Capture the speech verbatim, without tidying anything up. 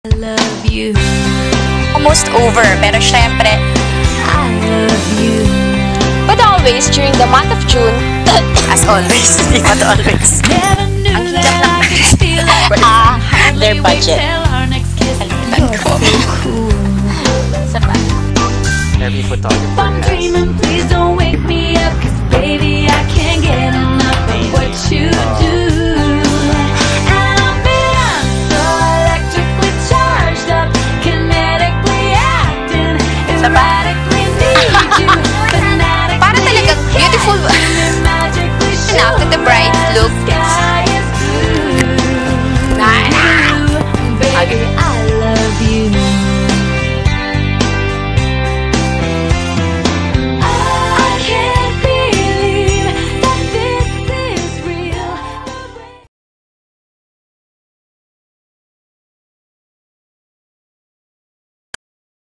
I love you. Almost over, pero syempre, I love you. But always, during the month of June, as always, di ba to always? Never knew Ang that higap I could feel it. Ah, their Only wait budget. till our next kiss. Kalimutan ko. Cool. Sa pa. Every photographer I'm has dreaming, please don't